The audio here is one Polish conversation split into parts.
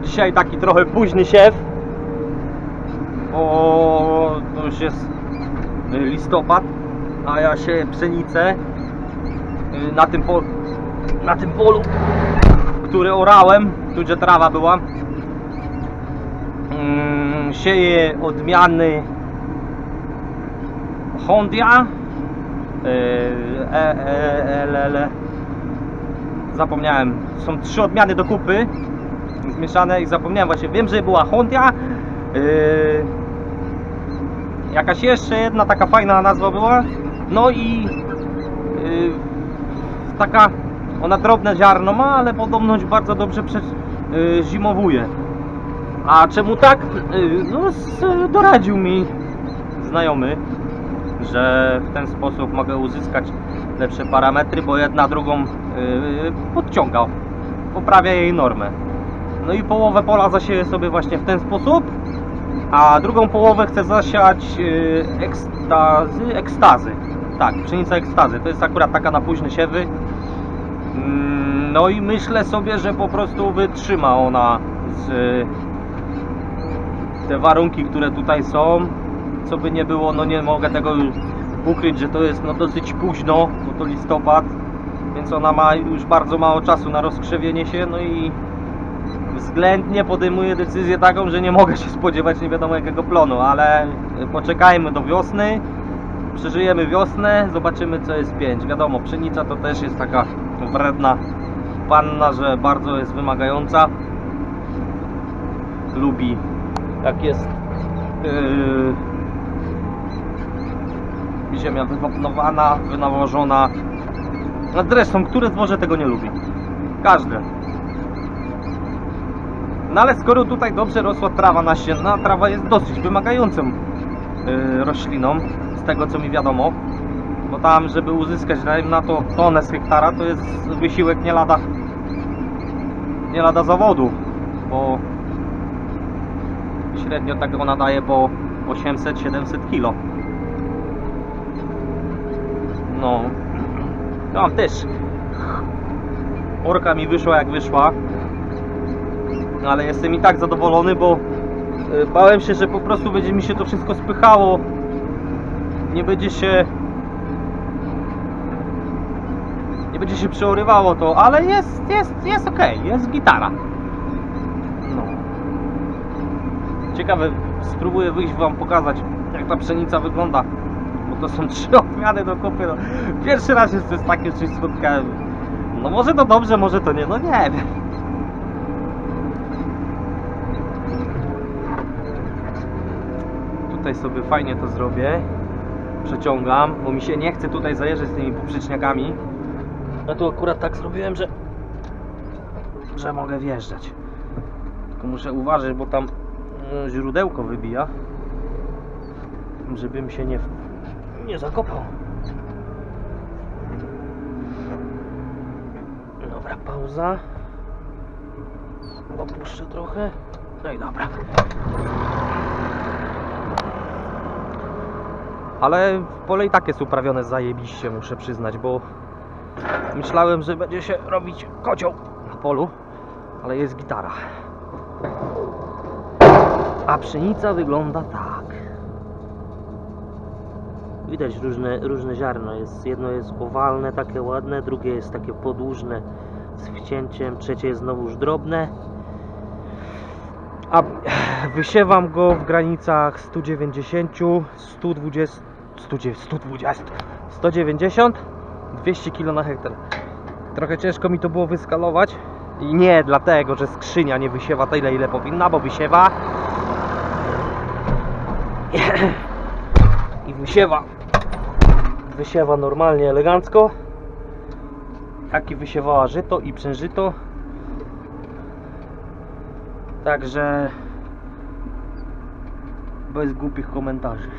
Dzisiaj taki trochę późny siew, bo to już jest listopad, a ja sieję pszenicę na tym polu, który orałem, tu gdzie trawa była. Sieję odmiany Hondia, zapomniałem, są 3 odmiany do kupy zmieszane i zapomniałem właśnie, wiem, że była Hondia, jakaś jeszcze jedna taka fajna nazwa była, no i taka, ona drobne ziarno ma, ale podobność bardzo dobrze zimowuje. A czemu tak? No, doradził mi znajomy, że w ten sposób mogę uzyskać lepsze parametry, bo jedna drugą podciąga, poprawia jej normę. No i połowę pola zasieję sobie właśnie w ten sposób, a drugą połowę chcę zasiać ekstazy. Tak, pszenica ekstazy. To jest akurat taka na późne siewy. No i myślę sobie, że po prostu wytrzyma ona te warunki, które tutaj są. Co by nie było, no nie mogę tego ukryć, że to jest no dosyć późno, bo to listopad, więc ona ma już bardzo mało czasu na rozkrzewienie się, no i względnie podejmuję decyzję taką, że nie mogę się spodziewać nie wiadomo jakiego plonu, ale poczekajmy do wiosny, przeżyjemy wiosnę, zobaczymy co jest 5. Wiadomo, pszenica to też jest taka wredna panna, że bardzo jest wymagająca, lubi jak jest ziemia wywapnowana, wynawożona. Zresztą, które zboże tego nie lubi? Każde. No ale skoro tutaj dobrze rosła trawa nasienna, trawa jest dosyć wymagającą rośliną, z tego co mi wiadomo, bo tam, żeby uzyskać na to tonę z hektara, to jest wysiłek nie lada zawodu, bo średnio tak ona daje po 800-700 kg. No, tam też orka mi wyszła jak wyszła, ale jestem i tak zadowolony, bo bałem się, że po prostu będzie mi się to wszystko spychało, nie będzie się przeorywało to, ale jest ok, jest gitara. No. Ciekawe, spróbuję wyjść wam pokazać, jak ta pszenica wygląda, bo to są 3 odmiany do kupy. No. Pierwszy raz jest coś takie coś spotkałem. No może to dobrze, może to nie, no nie wiem. Tutaj sobie fajnie to zrobię, przeciągam, bo mi się nie chce tutaj zajeżdżać z tymi poprzeczniakami. Ja tu akurat tak zrobiłem, że mogę wjeżdżać. Tylko muszę uważać, bo tam źródełko wybija, żebym się nie zakopał. Dobra, pauza. Opuszczę trochę. No i dobra. Ale pole i tak jest uprawione zajebiście, muszę przyznać, bo myślałem, że będzie się robić kocioł na polu, ale jest gitara. A pszenica wygląda tak. Widać różne ziarno. Jedno jest owalne, takie ładne, drugie jest takie podłużne z wcięciem, trzecie jest znowuż drobne. A wysiewam go w granicach 190, 120, 190, 200 kg na hektar. Trochę ciężko mi to było wyskalować i nie dlatego, że skrzynia nie wysiewa tyle ile powinna, bo wysiewa i wysiewa normalnie, elegancko, jak i wysiewała żyto i przężyto. Także bez głupich komentarzy.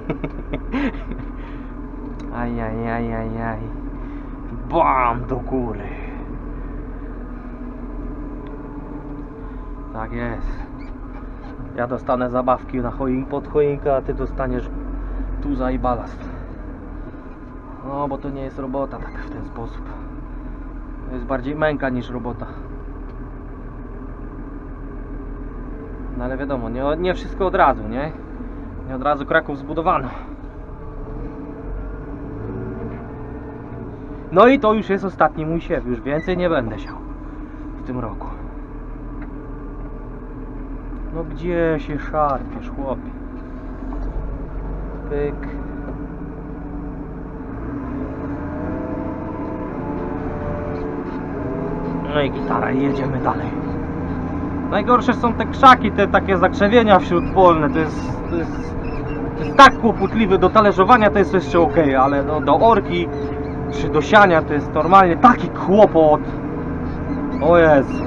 Ajajajajaj. Bam, do góry. Tak jest. Ja dostanę zabawki na pod choinkę, a ty dostaniesz tuza i balast. No, bo to nie jest robota tak w ten sposób. To jest bardziej męka niż robota. No ale wiadomo, nie wszystko od razu, nie? Nie od razu Kraków zbudowano. No i to już jest ostatni mój siew, już więcej nie będę siał w tym roku. No gdzie się szarpiesz, chłopie? Pyk. No i gitara, i jedziemy dalej. Najgorsze są te krzaki, te takie zakrzewienia wśródpolne. To jest tak kłopotliwe do talerzowania, to jest jeszcze ok, ale no, do orki czy do siania to jest normalnie taki kłopot. O Jezu.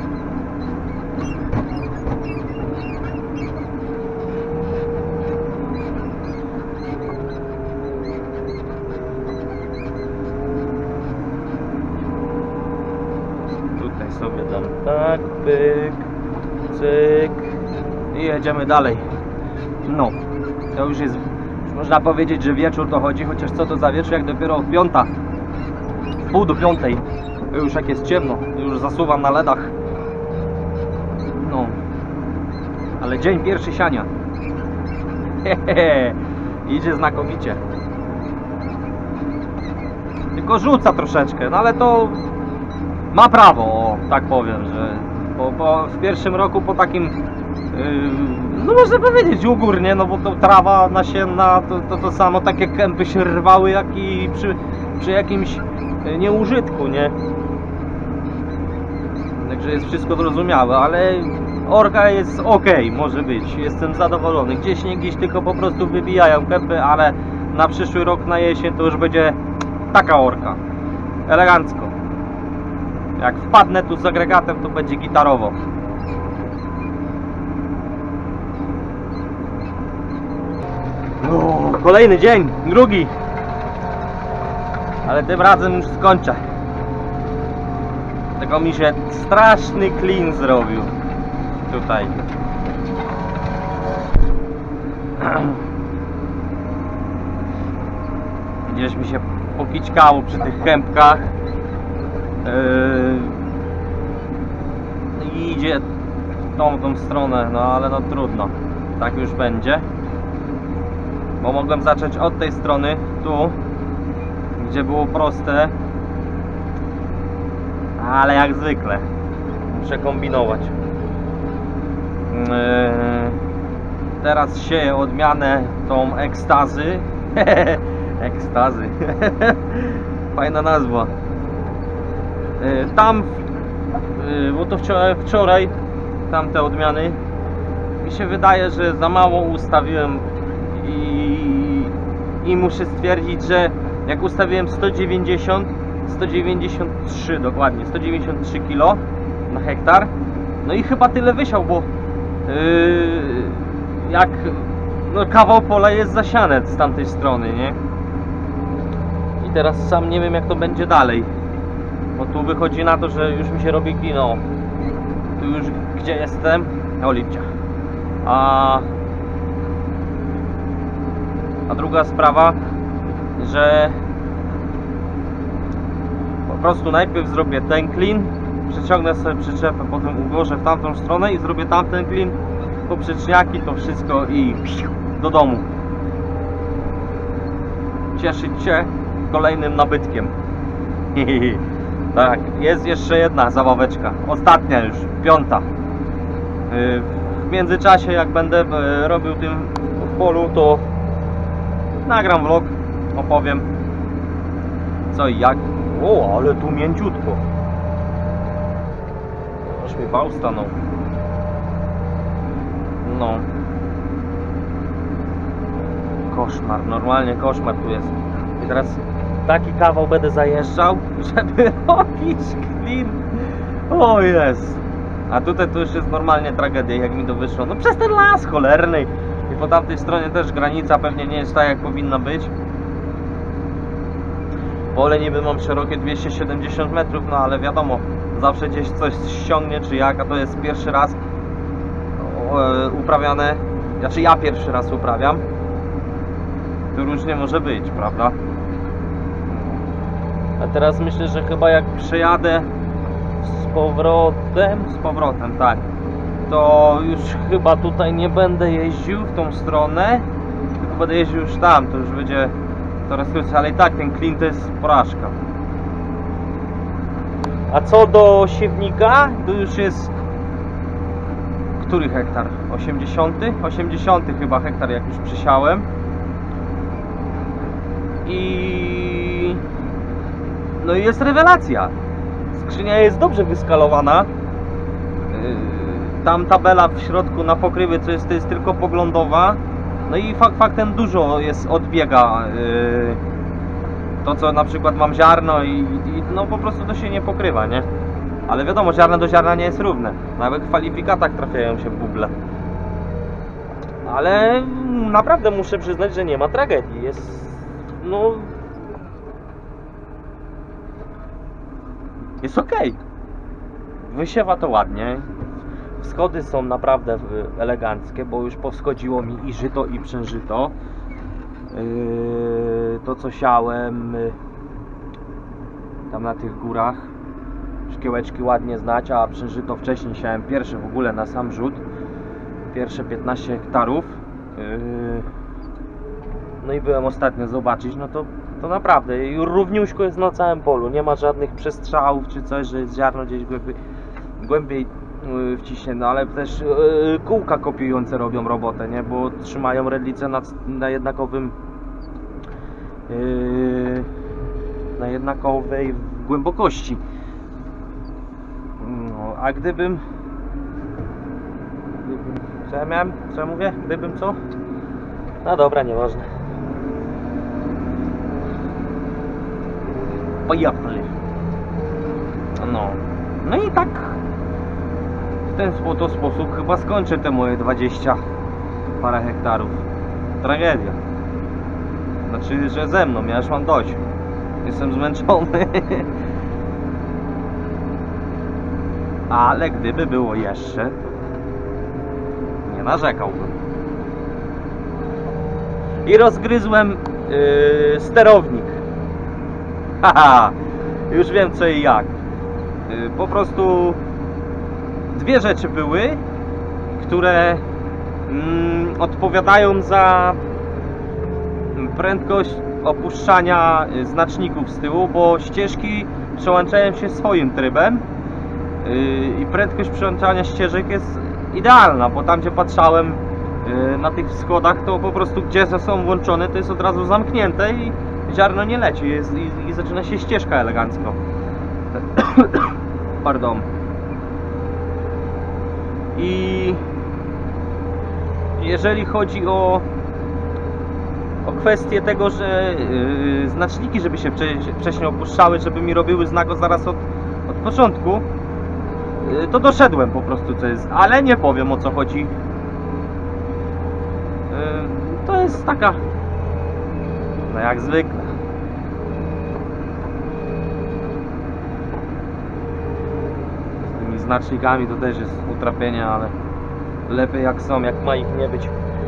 Tutaj sobie dam tak, pyk, cyk i jedziemy dalej. No, to już jest, już można powiedzieć, że wieczór to chodzi, chociaż co to za wieczór, jak dopiero 5, pół do 5, już jak jest ciemno, już zasuwam na ledach. No, ale dzień pierwszy siania. Hehehe, idzie znakomicie. Tylko rzuca troszeczkę, no ale to ma prawo, o, tak powiem, że w pierwszym roku po takim no można powiedzieć ugór, nie? No bo to trawa nasienna, to samo takie kępy się rwały, jak i przy jakimś nieużytku, nie? Także jest wszystko zrozumiałe, ale orka jest ok, może być, jestem zadowolony. Gdzieś nie gdzieś tylko po prostu wybijają kępy, ale na przyszły rok, na jesień to już będzie taka orka, elegancko. Jak wpadnę tu z agregatem, to będzie gitarowo. No, kolejny dzień, drugi. Ale tym razem już skończę. Tego mi się straszny klin zrobił. Tutaj. Gdzieś mi się pokićkało przy tych kępkach. I idzie w tą stronę, no ale no trudno. Tak już będzie. Bo mogłem zacząć od tej strony, tu, gdzie było proste. Ale jak zwykle muszę kombinować. Teraz sieję odmianę tą ekstazy. Ekstazy. Fajna nazwa. Tam, bo to wczoraj tamte odmiany, mi się wydaje, że za mało ustawiłem i muszę stwierdzić, że jak ustawiłem 193 dokładnie, 193 kg na hektar, no i chyba tyle wysiał, bo jak no, kawał pola jest zasiane z tamtej strony, nie? I teraz sam nie wiem, jak to będzie dalej, bo tu wychodzi na to, że już mi się robi kino. Tu już gdzie jestem? O lipcia. A druga sprawa, że po prostu najpierw zrobię ten klin, przeciągnę sobie przyczepę, potem ułożę w tamtą stronę i zrobię tamten klin, poprzeczniaki, to wszystko i do domu. Cieszyć się kolejnym nabytkiem. Tak, jest jeszcze jedna zabaweczka, ostatnia już, 5. W międzyczasie, jak będę robił tym w polu, to nagram vlog, opowiem co i jak. O, ale tu mięciutko. Aż mi wał stanął. No. Koszmar, normalnie koszmar tu jest. I teraz taki kawał będę zajeżdżał, żeby robić klin. O jest. A tutaj to już jest normalnie tragedia, jak mi to wyszło. No przez ten las cholerny. I po tamtej stronie też granica pewnie nie jest tak, jak powinna być. Pole niby mam szerokie 270 metrów, no ale wiadomo, zawsze gdzieś coś ściągnie czy jak, a to jest pierwszy raz uprawiane. Znaczy ja pierwszy raz uprawiam. To różnie może być, prawda? A teraz myślę, że chyba jak przejadę z powrotem, tak, to już chyba tutaj nie będę jeździł w tą stronę, tylko będę jeździł już tam, to już będzie coraz krócej, ale i tak ten klin to jest porażka. A co do siewnika, to już jest który hektar? 80? 80 chyba hektar, jak już przysiałem. I no i jest rewelacja. Skrzynia jest dobrze wyskalowana. Tam tabela w środku na pokrywy, to jest tylko poglądowa. No i faktem dużo jest odbiega. To co na przykład mam ziarno i no po prostu to się nie pokrywa, nie? Ale wiadomo, ziarno do ziarna nie jest równe. Nawet w kwalifikatach trafiają się buble. Ale naprawdę muszę przyznać, że nie ma tragedii. Jest, no, jest ok. Wysiewa to ładnie. Wschody są naprawdę eleganckie, bo już powschodziło mi i żyto, i przężyto. To co siałem tam na tych górach, szkiełeczki ładnie znać, a przężyto wcześniej siałem pierwsze w ogóle na sam rzut. Pierwsze 15 hektarów. No i byłem ostatnio zobaczyć, no to naprawdę równiuśko jest na całym polu, nie ma żadnych przestrzałów czy coś, że jest ziarno gdzieś głębiej wciśnie, no ale też kółka kopiujące robią robotę, nie, bo trzymają redlicę na jednakowym na jednakowej głębokości. No, a gdybym co ja miałem? Co ja mówię? Gdybym co? No dobra, nieważne. Pojechali. No i tak w ten sposób chyba skończę te moje 20 parę hektarów. Tragedia. Znaczy, że ze mną, ja już mam dość. Jestem zmęczony. Ale gdyby było jeszcze, to nie narzekałbym. I rozgryzłem sterownik. Haha, już wiem co i jak. Po prostu dwie rzeczy były, które odpowiadają za prędkość opuszczania znaczników z tyłu, bo ścieżki przełączają się swoim trybem i prędkość przełączania ścieżek jest idealna, bo tam gdzie patrzałem na tych schodach, to po prostu gdzie są włączone, to jest od razu zamknięte i ziarno nie leci i zaczyna się ścieżka elegancko. Pardon. I jeżeli chodzi o kwestię tego, że znaczniki, żeby się wcześniej opuszczały, żeby mi robiły znak zaraz od początku, to doszedłem po prostu co jest, ale nie powiem o co chodzi. To jest taka, no jak zwykle. Z tymi znacznikami to też jest utrapienie, ale lepiej jak są, jak ma ich nie być.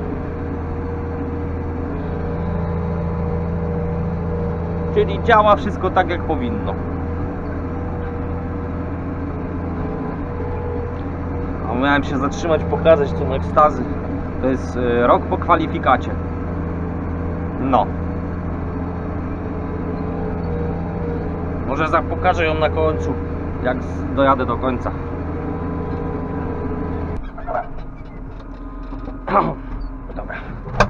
Czyli działa wszystko tak jak powinno. A miałem się zatrzymać, pokazać co na ekstazy. To jest rok po kwalifikacie. No. Może pokażę ją na końcu, jak dojadę do końca. Dobra.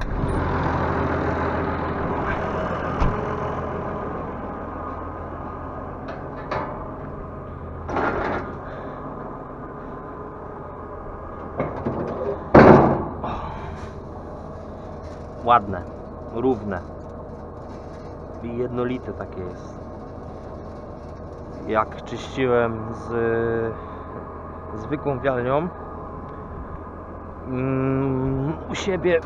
Ładne, równe i jednolite takie jest. Jak czyściłem z zwykłą wialnią u siebie,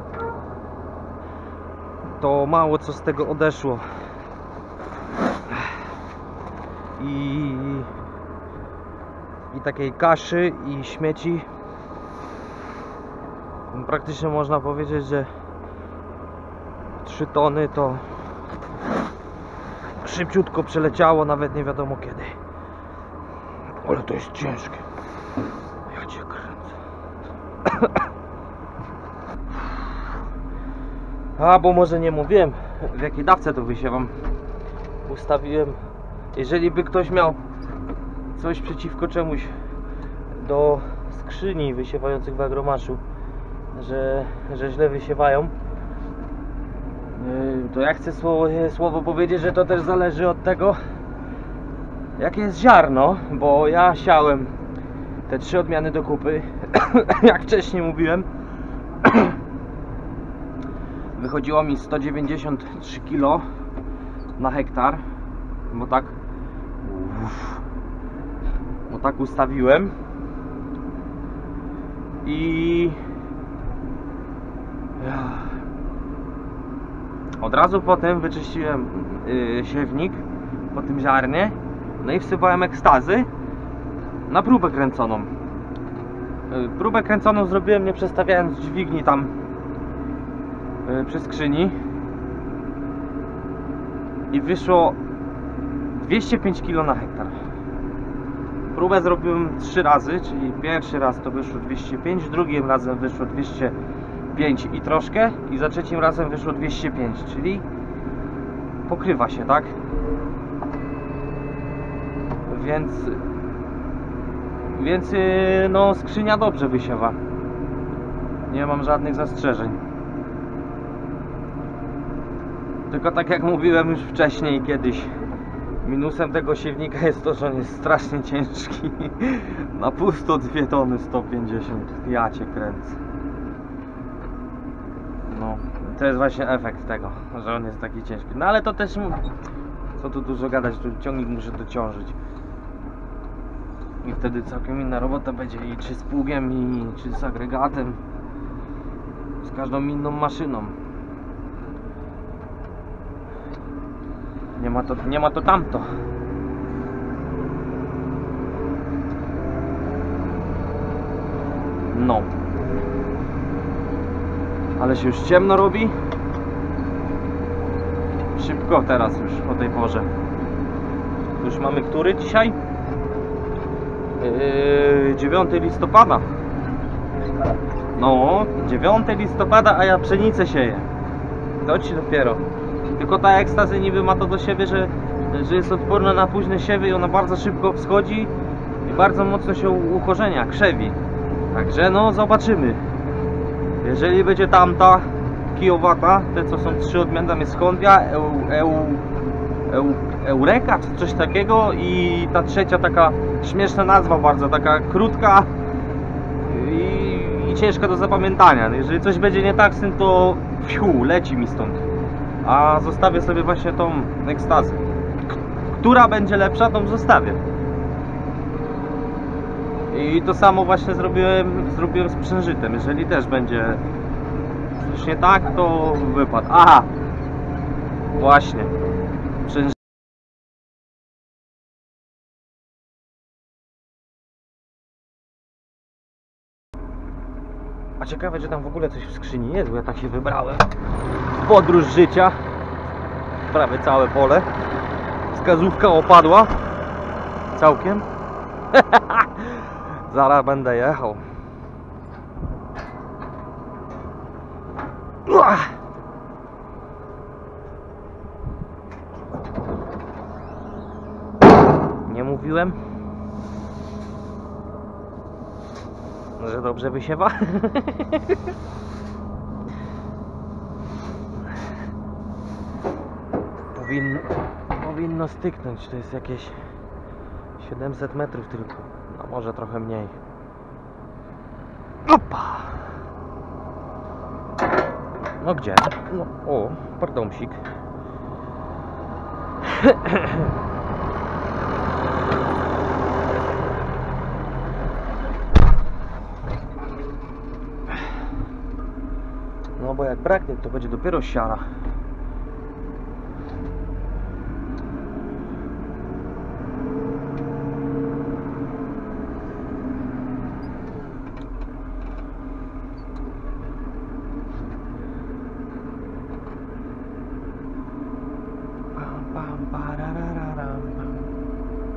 to mało co z tego odeszło i takiej kaszy i śmieci praktycznie można powiedzieć, że 3 tony to szybciutko przeleciało, nawet nie wiadomo kiedy. Ale to jest ciężkie. Ja cię kręcę. A, bo może nie mówiłem, w jakiej dawce to wysiewam. Ustawiłem, jeżeli by ktoś miał coś przeciwko czemuś do skrzyni wysiewających w Agromaszu, że źle wysiewają, to ja chcę słowo powiedzieć, że to też zależy od tego, jakie jest ziarno, bo ja siałem te 3 odmiany do kupy. Jak wcześniej mówiłem, wychodziło mi 193 kg na hektar, bo tak ustawiłem. I od razu potem wyczyściłem siewnik po tym ziarnie, no i wsypałem ekstazy na próbę kręconą. Próbę kręconą zrobiłem, nie przestawiając dźwigni tam przy skrzyni, i wyszło 205 kg na hektar. Próbę zrobiłem 3 razy, czyli pierwszy raz to wyszło 205, drugim razem wyszło 205 i troszkę, i za trzecim razem wyszło 205, czyli pokrywa się, tak? Więc no, skrzynia dobrze wysiewa. Nie mam żadnych zastrzeżeń. Tylko tak jak mówiłem już wcześniej kiedyś, minusem tego siewnika jest to, że on jest strasznie ciężki. Na pusto 2 tony 150. Ja cię kręcę. No, to jest właśnie efekt tego, że on jest taki ciężki. No ale to też, co tu dużo gadać, tu ciągnik muszę dociążyć. I wtedy całkiem inna robota będzie, i czy z pługiem, i czy z agregatem, z każdą inną maszyną. Nie ma to tamto. No. Ale się już ciemno robi. Szybko teraz już o tej porze. Już mamy który dzisiaj? 9 listopada. No, 9 listopada, a ja pszenicę sieję. To ci dopiero. Tylko ta ekstazy niby ma to do siebie, że jest odporna na późne siewy i ona bardzo szybko wschodzi i bardzo mocno się ukorzenia, krzewi. Także no, zobaczymy. Jeżeli będzie tamta kijowata, te co są 3 odmiany, tam jest Hondia, Eureka czy coś takiego, i ta trzecia taka śmieszna nazwa, bardzo taka krótka i ciężka do zapamiętania. Jeżeli coś będzie nie tak z tym, to leci mi stąd. A zostawię sobie właśnie tą ekstazę. Która będzie lepsza, tą zostawię. I to samo właśnie zrobiłem z przężytem. Jeżeli też będzie coś nie tak, to wypadł. Aha! Właśnie. A ciekawe, czy tam w ogóle coś w skrzyni jest, bo ja tak się wybrałem w podróż życia. Prawie całe pole. Wskazówka opadła. Całkiem. Zaraz będę jechał. Nie mówiłem, że dobrze wysiewa? Powinno styknąć. To jest jakieś 700 metrów tylko. No może trochę mniej. Opa! No gdzie? No, o, pardomsik. No bo jak braknie, to będzie dopiero siara.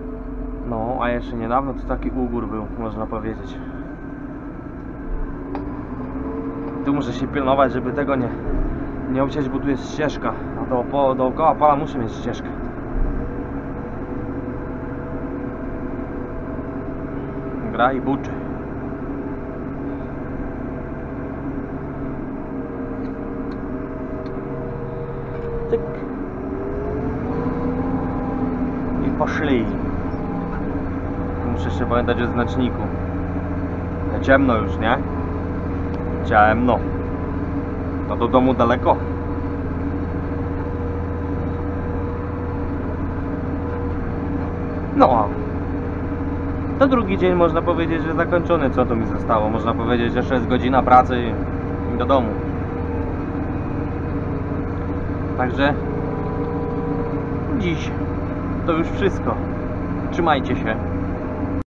No, a jeszcze niedawno to taki ugór był, można powiedzieć. tu muszę się pilnować, żeby tego nie obciąć, bo tu jest ścieżka, a dookoła pola muszę mieć ścieżkę. Gra i buczy. Cyk. I poszli. Muszę jeszcze pamiętać o znaczniku. Ciemno już, nie? Ciemno. To do domu daleko. No. To drugi dzień można powiedzieć, że zakończony. Co tu mi zostało? Można powiedzieć, że jeszcze jest godzina pracy i do domu. Także dziś to już wszystko. Trzymajcie się.